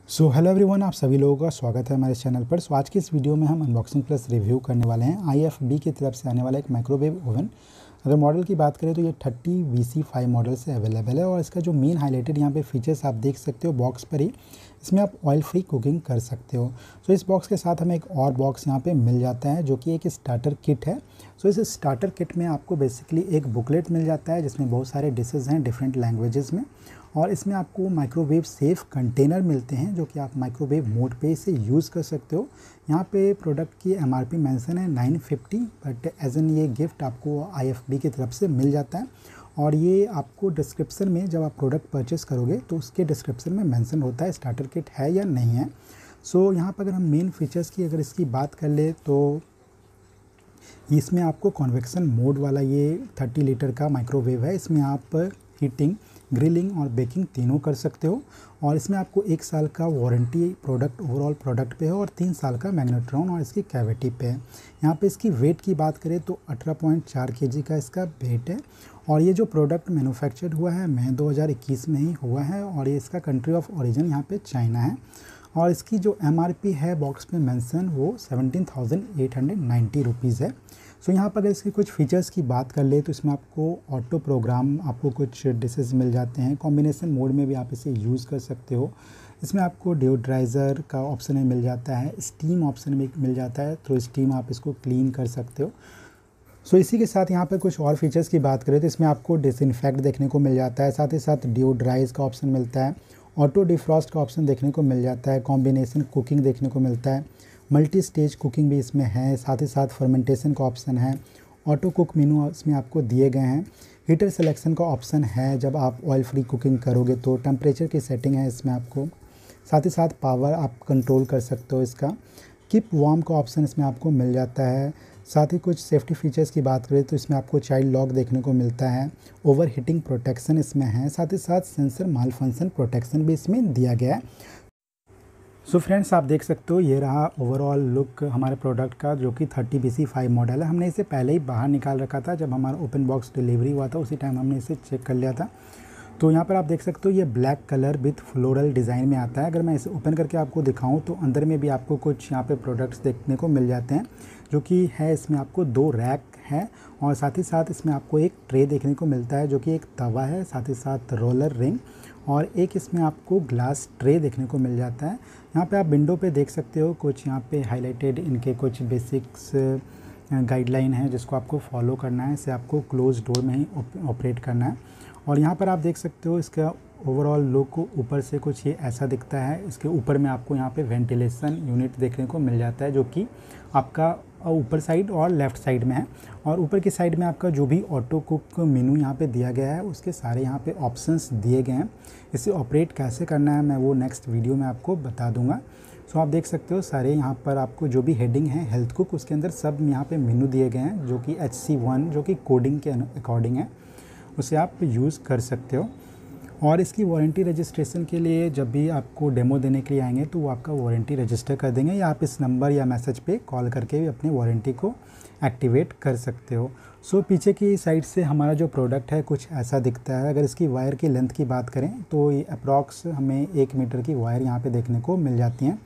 Hello everyone, आप सभी लोगों का स्वागत है हमारे चैनल पर। आज की इस वीडियो में हम अनबॉक्सिंग प्लस रिव्यू करने वाले हैं IFB की तरफ से आने वाला एक माइक्रोवेव ओवन। अगर मॉडल की बात करें तो ये 30VC5 मॉडल से अवेलेबल है और इसका जो मेन हाईलाइटेड यहाँ पे फीचर्स आप देख सकते हो बॉक्स पर ही, इसमें आप ऑयल फ्री कुकिंग कर सकते हो। इस बॉक्स के साथ हमें एक और बॉक्स यहाँ पे मिल जाता है जो कि एक स्टार्टर किट है। इस स्टार्टर किट में आपको बेसिकली एक बुकलेट मिल जाता है जिसमें बहुत सारे डिशेज़ हैं डिफरेंट लैंग्वेजेस में, और इसमें आपको माइक्रोवेव सेफ़ कंटेनर मिलते हैं जो कि आप माइक्रोवेव मोड पे इसे यूज़ कर सकते हो। यहाँ पे प्रोडक्ट की MRP मेंशन है 950, बट एज एन ये गिफ्ट आपको IFB की तरफ से मिल जाता है। और ये आपको डिस्क्रिप्शन में जब आप प्रोडक्ट परचेस करोगे तो उसके डिस्क्रिप्शन में मेंशन होता है स्टार्टर किट है या नहीं है। यहाँ पर अगर हम मेन फीचर्स की अगर इसकी बात कर ले तो इसमें आपको कन्वेक्शन मोड वाला ये 30 लीटर का माइक्रोवेव है। इसमें आप हीटिंग, ग्रिलिंग और बेकिंग तीनों कर सकते हो, और इसमें आपको 1 साल का वारंटी प्रोडक्ट ओवरऑल प्रोडक्ट पे है और 3 साल का मैग्नेट्रॉन और इसकी कैविटी पे है। यहाँ पे इसकी वेट की बात करें तो 18.4 kg का इसका वेट है, और ये जो प्रोडक्ट मैन्युफैक्चर्ड हुआ है मई 2021 में ही हुआ है, और ये इसका कंट्री ऑफ ओरिजिन यहाँ पे चाइना है। और इसकी जो MRP है बॉक्स में मेंशन वो 17,890 रुपीज़ है। यहाँ पर अगर इसके कुछ फीचर्स की बात कर ले तो इसमें आपको ऑटो प्रोग्राम, आपको कुछ डिशेस मिल जाते हैं, कॉम्बिनेशन मोड में भी आप इसे यूज़ कर सकते हो। इसमें आपको डिओड्राइज़र का ऑप्शन में मिल जाता है, स्टीम ऑप्शन में मिल जाता है, तो स्टीम आप इसको क्लीन कर सकते हो। इसी के साथ यहाँ पर कुछ और फीचर्स की बात करें तो इसमें आपको डिसइंफेक्ट देखने को मिल जाता है, साथ ही साथ डिओड्राइज का ऑप्शन मिलता है, ऑटो डिफ्रॉस्ट का ऑप्शन देखने को मिल जाता है, कॉम्बिनेशन कुकिंग देखने को मिलता है, मल्टी स्टेज कुकिंग भी इसमें है, साथ ही साथ फर्मेंटेशन का ऑप्शन है, ऑटो कुक मेनू इसमें आपको दिए गए हैं, हीटर सिलेक्शन का ऑप्शन है जब आप ऑयल फ्री कुकिंग करोगे तो, टेम्परेचर की सेटिंग है इसमें आपको, साथ ही साथ पावर आप कंट्रोल कर सकते हो इसका, कीप वार्म का ऑप्शन इसमें आपको मिल जाता है। साथ ही कुछ सेफ्टी फीचर्स की बात करें तो इसमें आपको चाइल्ड लॉक देखने को मिलता है, ओवर हीटिंग प्रोटेक्शन इसमें है, साथ ही साथ सेंसर माल फंक्शन प्रोटेक्शन भी इसमें दिया गया है। फ्रेंड्स, आप देख सकते हो ये रहा ओवरऑल लुक हमारे प्रोडक्ट का जो कि 30VC5 मॉडल है। हमने इसे पहले ही बाहर निकाल रखा था, जब हमारा ओपन बॉक्स डिलीवरी हुआ था उसी टाइम हमने इसे चेक कर लिया था। तो यहाँ पर आप देख सकते हो ये black colour with floral design में आता है। अगर मैं इसे ओपन करके आपको दिखाऊं तो अंदर में भी आपको कुछ यहाँ पे प्रोडक्ट्स देखने को मिल जाते हैं, जो कि है इसमें आपको 2 रैक है, और साथ ही साथ इसमें आपको एक ट्रे देखने को मिलता है जो कि एक तवा है, साथ ही साथ रोलर रिंग, और एक इसमें आपको ग्लास ट्रे देखने को मिल जाता है। यहाँ पे आप विंडो पे देख सकते हो कुछ यहाँ पे हाईलाइटेड इनके कुछ बेसिक्स गाइडलाइन है जिसको आपको फॉलो करना है, इसे आपको क्लोज डोर में ही ऑपरेट करना है। और यहाँ पर आप देख सकते हो इसका ओवरऑल लुक ऊपर से कुछ ये ऐसा दिखता है। इसके ऊपर में आपको यहाँ पे वेंटिलेशन यूनिट देखने को मिल जाता है जो कि आपका ऊपर साइड और लेफ़्ट साइड में है, और ऊपर की साइड में आपका जो भी ऑटो कुक मेनू यहाँ पे दिया गया है उसके सारे यहाँ पे ऑप्शंस दिए गए हैं। इसे ऑपरेट कैसे करना है मैं वो नेक्स्ट वीडियो में आपको बता दूंगा। आप देख सकते हो सारे यहाँ पर आपको जो भी हेडिंग है हेल्थ कुक, उसके अंदर सब यहाँ पे मेनू दिए गए हैं जो कि HC1 जो कि कोडिंग के अकॉर्डिंग है, उसे आप यूज़ कर सकते हो। और इसकी वारंटी रजिस्ट्रेशन के लिए जब भी आपको डेमो देने के लिए आएंगे तो वो आपका वारंटी रजिस्टर कर देंगे, या आप इस नंबर या मैसेज पे कॉल करके भी अपनी वारंटी को एक्टिवेट कर सकते हो। पीछे की साइड से हमारा जो प्रोडक्ट है कुछ ऐसा दिखता है। अगर इसकी वायर की लेंथ की बात करें तो ये अप्रॉक्स हमें 1 मीटर की वायर यहाँ पे देखने को मिल जाती हैं।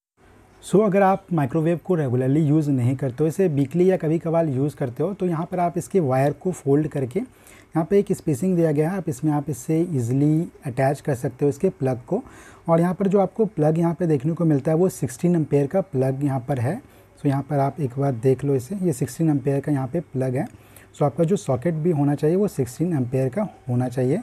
अगर आप माइक्रोवेव को रेगुलरली यूज़ नहीं करते हो, इसे वीकली या कभी कभार यूज़ करते हो, तो यहाँ पर आप इसके वायर को फोल्ड करके यहाँ पे एक स्पेसिंग दिया गया है, आप इससे इजीली अटैच कर सकते हो इसके प्लग को। और यहाँ पर जो आपको प्लग यहाँ पे देखने को मिलता है वो 16 एम्पेयर का प्लग यहाँ पर है। यहाँ पर आप एक बार देख लो इसे, ये 16 एम्पेयर का यहाँ पे प्लग है। आपका जो सॉकेट भी होना चाहिए वो 16 एम्पेयर का होना चाहिए।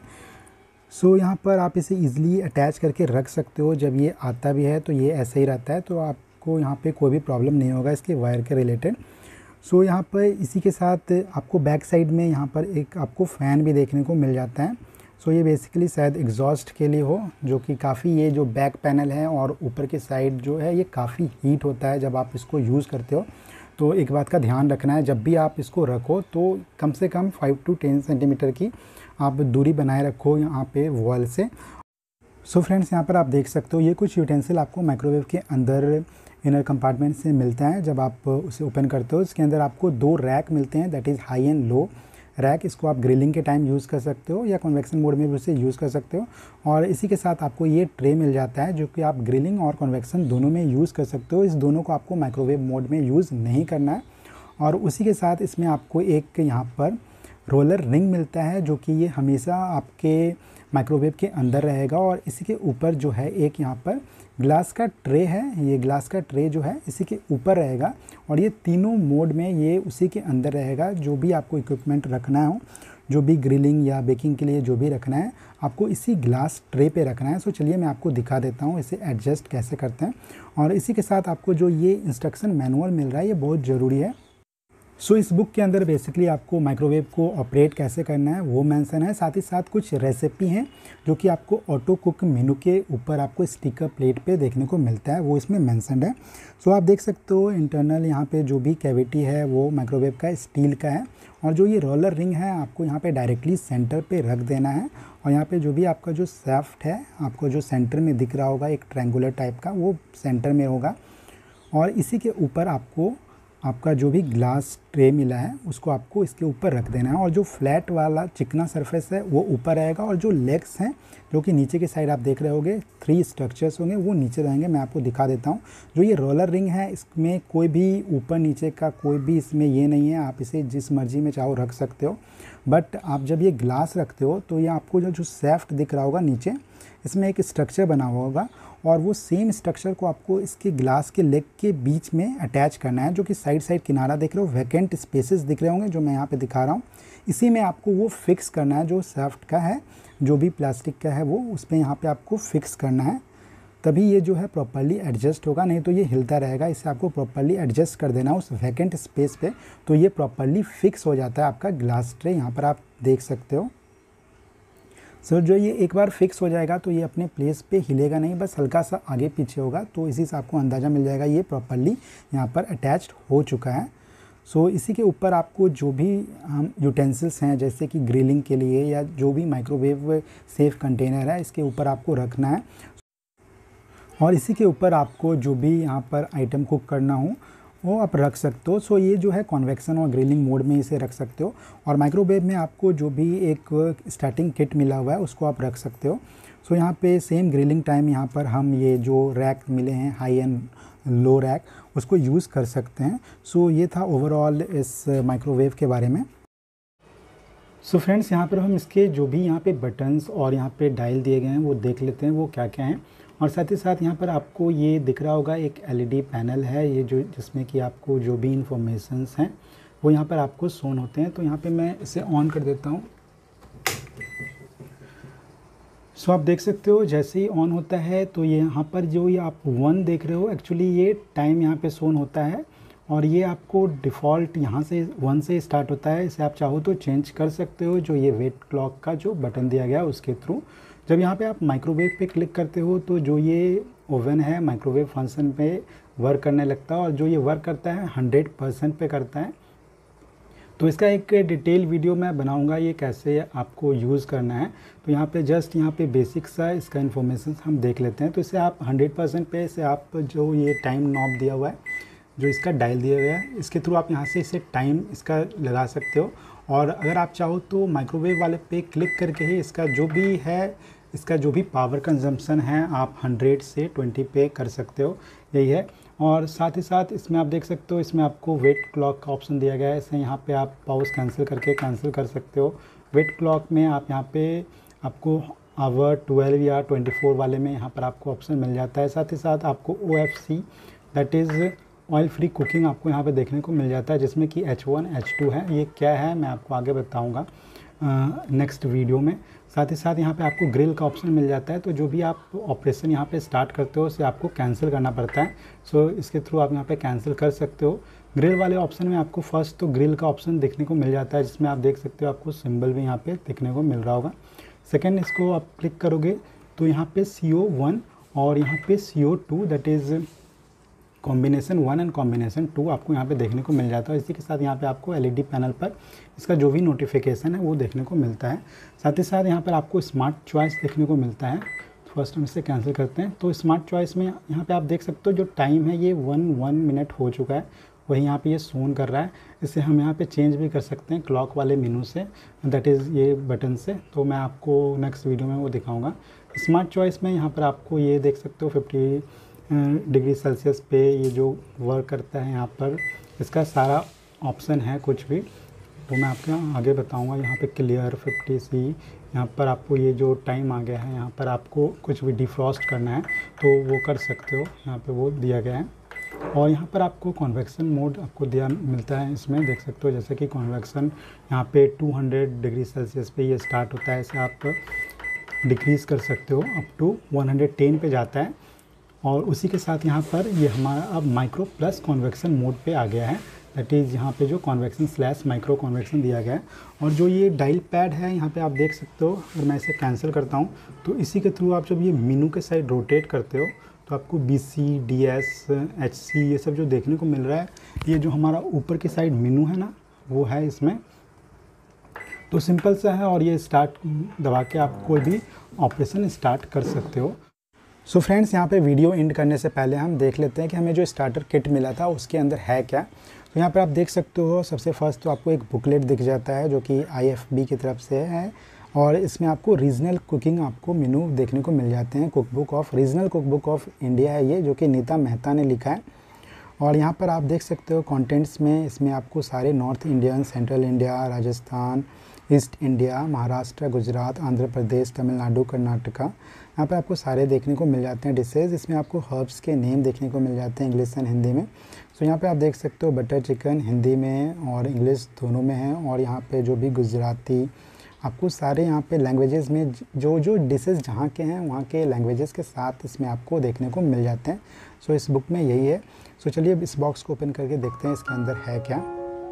यहाँ पर आप इसे ईज़िली अटैच करके रख सकते हो। जब ये आता भी है तो ये ऐसे ही रहता है, तो आपको यहाँ पे कोई भी प्रॉब्लम नहीं होगा इसके वायर के रिलेटेड। यहाँ पर इसी के साथ आपको बैक साइड में यहाँ पर एक आपको फ़ैन भी देखने को मिल जाता है। ये बेसिकली शायद एग्जॉस्ट के लिए हो, जो कि काफ़ी ये जो बैक पैनल है और ऊपर की साइड जो है ये काफ़ी हीट होता है जब आप इसको यूज़ करते हो। तो एक बात का ध्यान रखना है, जब भी आप इसको रखो तो कम से कम 5 to 10 सेंटीमीटर की आप दूरी बनाए रखो यहाँ पे वॉल से। फ्रेंड्स, यहाँ पर आप देख सकते हो ये कुछ यूटेंसिल आपको माइक्रोवेव के अंदर इनर कंपार्टमेंट से मिलता है। जब आप उसे ओपन करते हो इसके अंदर आपको 2 रैक मिलते हैं, that is high and low rack, इसको आप ग्रिलिंग के टाइम यूज़ कर सकते हो या कन्वेक्शन मोड में भी उसे यूज़ कर सकते हो। और इसी के साथ आपको ये ट्रे मिल जाता है जो कि आप ग्रिलिंग और कन्वेक्शन दोनों में यूज़ कर सकते हो। इस दोनों को आपको माइक्रोवेव मोड में यूज़ नहीं करना है। और उसी के साथ इसमें आपको एक यहाँ पर रोलर रिंग मिलता है जो कि ये हमेशा आपके माइक्रोवेव के अंदर रहेगा। और इसी के ऊपर जो है एक यहाँ पर ग्लास का ट्रे है, ये ग्लास का ट्रे जो है इसी के ऊपर रहेगा। और ये तीनों मोड में ये उसी के अंदर रहेगा। जो भी आपको इक्विपमेंट रखना हो, जो भी ग्रिलिंग या बेकिंग के लिए जो भी रखना है, आपको इसी ग्लास ट्रे पे रखना है। सो चलिए मैं आपको दिखा देता हूँ इसे एडजस्ट कैसे करते हैं। और इसी के साथ आपको जो ये इंस्ट्रक्शन मैनुअल मिल रहा है ये बहुत ज़रूरी है। सो इस बुक के अंदर बेसिकली आपको माइक्रोवेव को ऑपरेट कैसे करना है वो मेंशन है। साथ ही साथ कुछ रेसिपी हैं जो कि आपको ऑटो कुक मेनू के ऊपर आपको स्टिकर प्लेट पे देखने को मिलता है, वो इसमें मेंशन्ड है। सो आप देख सकते हो इंटरनल यहाँ पे जो भी कैविटी है वो माइक्रोवेव का स्टील का है। और जो ये रोलर रिंग है आपको यहाँ पे डायरेक्टली सेंटर पे रख देना है। और यहाँ पे जो भी आपका जो शाफ्ट है आपको जो सेंटर में दिख रहा होगा एक ट्रायंगुलर टाइप का, वो सेंटर में होगा। और इसी के ऊपर आपको आपका जो भी ग्लास ट्रे मिला है उसको आपको इसके ऊपर रख देना है। और जो फ्लैट वाला चिकना सरफेस है वो ऊपर रहेगा। और जो लेग्स हैं जो कि नीचे की साइड आप देख रहे होंगे 3 स्ट्रक्चर्स होंगे वो नीचे रहेंगे। मैं आपको दिखा देता हूँ। जो ये रोलर रिंग है इसमें कोई भी ऊपर नीचे का कोई भी इसमें ये नहीं है, आप इसे जिस मर्जी में चाहो रख सकते हो। बट आप जब ये ग्लास रखते हो तो ये आपको जो सैफ्ट दिख रहा होगा नीचे, इसमें एक स्ट्रक्चर बना हुआ होगा। और वो सेम स्ट्रक्चर को आपको इसके ग्लास के लेग के बीच में अटैच करना है। जो कि साइड साइड किनारा देख रहे हो, वैकेंट स्पेसेस दिख रहे होंगे जो मैं यहाँ पे दिखा रहा हूँ, इसी में आपको वो फिक्स करना है। जो शाफ्ट का है, जो भी प्लास्टिक का है वो उस पर यहाँ पे आपको फिक्स करना है, तभी ये जो है प्रॉपर्ली एडजस्ट होगा, नहीं तो ये हिलता रहेगा। इसे आपको प्रॉपर्ली एडजस्ट कर देना उस वैकेंट स्पेस पे, तो ये प्रॉपर्ली फिक्स हो जाता है आपका ग्लास ट्रे। यहाँ पर आप देख सकते हो। सो जो ये एक बार फिक्स हो जाएगा तो ये अपने प्लेस पे हिलेगा नहीं, बस हल्का सा आगे पीछे होगा। तो इसी से आपको अंदाज़ा मिल जाएगा ये प्रॉपर्ली यहाँ पर अटैच्ड हो चुका है। सो इसी के ऊपर आपको जो भी हम यूटेंसिल्स हैं जैसे कि ग्रिलिंग के लिए या जो भी माइक्रोवेव सेफ कंटेनर है इसके ऊपर आपको रखना है। और इसी के ऊपर आपको जो भी यहाँ पर आइटम कुक करना हो वो आप रख सकते हो। सो ये जो है कन्वेक्शन और ग्रिलिंग मोड में इसे रख सकते हो। और माइक्रोवेव में आपको जो भी एक स्टार्टिंग किट मिला हुआ है उसको आप रख सकते हो। सो यहाँ पे सेम ग्रिलिंग टाइम यहाँ पर हम ये जो रैक मिले हैं हाई एंड लो रैक उसको यूज़ कर सकते हैं। सो ये था ओवरऑल इस माइक्रोवेव के बारे में। सो फ्रेंड्स यहाँ पर हम इसके जो भी यहाँ पे बटन्स और यहाँ पे डायल दिए गए हैं वो देख लेते हैं वो क्या क्या हैं। और साथ ही साथ यहाँ पर आपको ये दिख रहा होगा एक एलईडी पैनल है, ये जो जिसमें कि आपको जो भी इंफॉर्मेशंस हैं वो यहाँ पर आपको शोन होते हैं। तो यहाँ पे मैं इसे ऑन कर देता हूँ। सो आप देख सकते हो जैसे ही ऑन होता है तो ये यहाँ पर जो ये आप 1 देख रहे हो, एक्चुअली ये टाइम यहाँ पे शोन होता है। और ये आपको डिफ़ॉल्ट यहाँ से 1 से स्टार्ट होता है। इसे आप चाहो तो चेंज कर सकते हो, जो ये वेट क्लॉक का जो बटन दिया गया उसके थ्रू। जब यहाँ पे आप माइक्रोवेव पे क्लिक करते हो तो जो ये ओवन है माइक्रोवेव फंक्शन पे वर्क करने लगता है। और जो ये वर्क करता है 100% पे करता है। तो इसका एक डिटेल वीडियो मैं बनाऊंगा ये कैसे आपको यूज़ करना है। तो यहाँ पे जस्ट यहाँ पे बेसिक सा इसका इन्फॉर्मेशन हम देख लेते हैं। तो इसे आप 100% पे इसे आप जो ये टाइम नॉब दिया हुआ है, जो इसका डायल दिया गया है, इसके थ्रू आप यहाँ से इसे टाइम इसका लगा सकते हो। और अगर आप चाहो तो माइक्रोवेव वाले पे क्लिक करके ही इसका जो भी है, इसका जो भी पावर कंजम्पशन है आप 100 से 20 पे कर सकते हो, यही है। और साथ ही साथ इसमें आप देख सकते हो इसमें आपको वेट क्लॉक का ऑप्शन दिया गया है। इसे यहाँ पे आप पॉज कैंसिल करके कैंसिल कर सकते हो। वेट क्लॉक में आप यहाँ पे आपको आवर 12 या 24 वाले में यहाँ पर आपको ऑप्शन मिल जाता है। साथ ही साथ आपको OFC that is oil free cooking आपको यहाँ पे देखने को मिल जाता है, जिसमें कि H1 H2 है। ये क्या है मैं आपको आगे बताऊँगा नेक्स्ट वीडियो में। साथ ही साथ यहाँ पे आपको ग्रिल का ऑप्शन मिल जाता है। तो जो भी आप ऑपरेशन यहाँ पे स्टार्ट करते हो उसे आपको कैंसिल करना पड़ता है। सो इसके थ्रू आप यहाँ पे कैंसिल कर सकते हो। ग्रिल वाले ऑप्शन में आपको फर्स्ट तो ग्रिल का ऑप्शन देखने को मिल जाता है, जिसमें आप देख सकते हो आपको सिंबल भी यहाँ पे देखने को मिल रहा होगा। सेकेंड इसको आप क्लिक करोगे तो यहाँ पे CO1 और यहाँ पे CO2 that is combination 1 and combination 2 आपको यहाँ पे देखने को मिल जाता है। इसी के साथ यहाँ पे आपको एलईडी पैनल पर इसका जो भी नोटिफिकेशन है वो देखने को मिलता है। साथ ही साथ यहाँ पर आपको स्मार्ट चॉइस देखने को मिलता है। फर्स्ट हम इसे कैंसिल करते हैं। तो स्मार्ट चॉइस में यहाँ पे आप देख सकते हो जो टाइम है ये 1 मिनट हो चुका है। वही यहाँ पे ये शोन कर रहा है। इसे हम यहाँ पे चेंज भी कर सकते हैं क्लॉक वाले मेनू से, दैट इज़ ये बटन से। तो मैं आपको नेक्स्ट वीडियो में वो दिखाऊंगा। स्मार्ट चॉइस में यहाँ पर आपको ये देख सकते हो 50 डिग्री सेल्सियस पे ये जो वर्क करता है, यहाँ पर इसका सारा ऑप्शन है कुछ भी, वो मैं आपको आगे बताऊंगा। यहाँ पे क्लियर 50C, यहाँ पर आपको ये जो टाइम आ गया है, यहाँ पर आपको कुछ भी डिफ्रॉस्ट करना है तो वो कर सकते हो, यहाँ पे वो दिया गया है। और यहाँ पर आपको कन्वेक्शन मोड आपको दिया मिलता है, इसमें देख सकते हो जैसे कि कन्वेक्शन यहाँ पे 200 डिग्री सेल्सियस पे ये स्टार्ट होता है, इसे आप डिक्रीज़ कर सकते हो अप टू 110 पे जाता है। और उसी के साथ यहाँ पर ये हमारा अब माइक्रो प्लस कन्वेक्शन मोड पे आ गया है, दैट इज़ यहाँ पे जो कन्वेक्शन स्लैश माइक्रो कन्वेक्शन दिया गया है। और जो ये डायल पैड है यहाँ पे आप देख सकते हो, अगर मैं इसे कैंसिल करता हूँ तो इसी के थ्रू आप जब ये मेनू के साइड रोटेट करते हो तो आपको BC, DS, HC ये सब जो देखने को मिल रहा है, ये जो हमारा ऊपर की साइड मेनू है ना, वो है इसमें। तो सिंपल सा है और ये स्टार्ट दबा के आप कोई भी ऑपरेशन स्टार्ट कर सकते हो। सो फ्रेंड्स, यहाँ पे वीडियो एंड करने से पहले हम देख लेते हैं कि हमें जो स्टार्टर किट मिला था उसके अंदर है क्या। तो यहाँ पर आप देख सकते हो सबसे फर्स्ट तो आपको एक बुकलेट दिख जाता है जो कि IFB की तरफ से है, और इसमें आपको रीजनल कुकिंग आपको मेनू देखने को मिल जाते हैं। रीजनल कुकबुक ऑफ इंडिया है ये, जो कि नीता मेहता ने लिखा है। और यहाँ पर आप देख सकते हो कंटेंट्स में, इसमें आपको सारे North Indian, Central India, Rajasthan, East India, Maharashtra, Gujarat, Andhra Pradesh, Tamil Nadu, Karnataka, यहाँ पर आपको सारे देखने को मिल जाते हैं डिशेज़। इसमें आपको हर्ब्स के नेम देखने को मिल जाते हैं इंग्लिश एंड हिंदी में। सो यहाँ पे आप देख सकते हो बटर चिकन हिंदी में और इंग्लिश दोनों में है। और यहाँ पे जो भी गुजराती, आपको सारे यहाँ पे लैंग्वेजेस में जो जो डिशेज़ जहाँ के हैं वहाँ के लैंग्वेजेस के साथ इसमें आपको देखने को मिल जाते हैं। सो इस बुक में यही है। सो चलिए अब इस बॉक्स को ओपन करके देखते हैं इसके अंदर है क्या।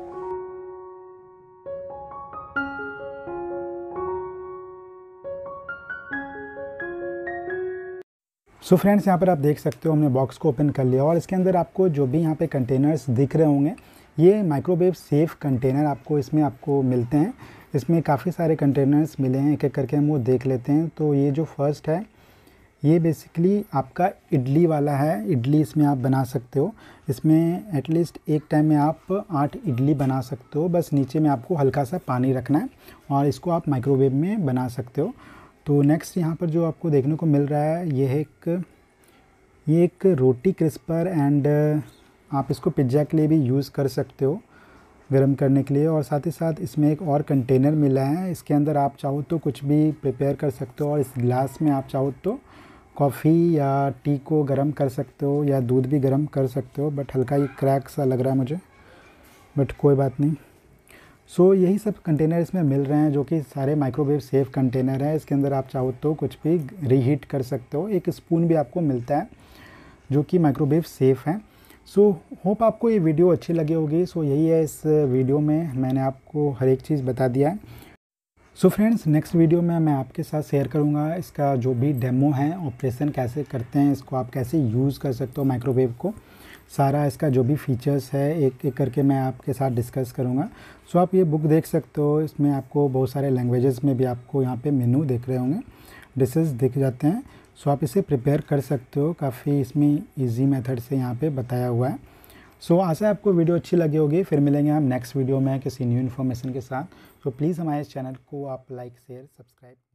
सो फ्रेंड्स, यहाँ पर आप देख सकते हो हमने बॉक्स को ओपन कर लिया और इसके अंदर आपको जो भी यहाँ पे कंटेनर्स दिख रहे होंगे, ये माइक्रोवेव सेफ़ कंटेनर आपको इसमें आपको मिलते हैं। इसमें काफ़ी सारे कंटेनर्स मिले हैं, एक एक करके हम वो देख लेते हैं। तो ये जो फर्स्ट है ये बेसिकली आपका इडली वाला है। इडली इसमें आप बना सकते हो, इसमें एटलीस्ट एक टाइम में आप 8 इडली बना सकते हो। बस नीचे में आपको हल्का सा पानी रखना है और इसको आप माइक्रोवेव में बना सकते हो। तो नेक्स्ट यहाँ पर जो आपको देखने को मिल रहा है ये एक रोटी क्रिस्पर एंड आप इसको पिज्ज़ा के लिए भी यूज़ कर सकते हो गर्म करने के लिए। और साथ ही साथ इसमें एक और कंटेनर मिला है, इसके अंदर आप चाहो तो कुछ भी प्रिपेयर कर सकते हो। और इस गिलास में आप चाहो तो कॉफ़ी या टी को गर्म कर सकते हो या दूध भी गर्म कर सकते हो। बट हल्का ये क्रैक सा लग रहा है मुझे, बट कोई बात नहीं। सो यही सब कंटेनर इसमें मिल रहे हैं जो कि सारे माइक्रोवेव सेफ़ कंटेनर है। इसके अंदर आप चाहो तो कुछ भी रीहीट कर सकते हो। एक स्पून भी आपको मिलता है जो कि माइक्रोवेव सेफ़ है। सो होप आपको ये वीडियो अच्छी लगी होगी। सो यही है, इस वीडियो में मैंने आपको हर एक चीज़ बता दिया है। सो फ्रेंड्स, नेक्स्ट वीडियो में मैं आपके साथ शेयर करूंगा इसका जो भी डेमो है, ऑपरेशन कैसे करते हैं, इसको आप कैसे यूज़ कर सकते हो माइक्रोवेव को, सारा इसका जो भी फीचर्स है एक एक करके मैं आपके साथ डिस्कस करूंगा। सो आप ये बुक देख सकते हो, इसमें आपको बहुत सारे लैंग्वेजेस में भी आपको यहाँ पे मेनू दिख रहे होंगे, डिशेस दिख जाते हैं। सो आप इसे प्रिपेयर कर सकते हो, काफ़ी इसमें ईजी मेथड से यहाँ पे बताया हुआ है। सो आशा है आपको वीडियो अच्छी लगी होगी। फिर मिलेंगे हम नेक्स्ट वीडियो में किसी न्यू इन्फॉर्मेशन के साथ। तो प्लीज़ हमारे चैनल को आप लाइक, शेयर, सब्सक्राइब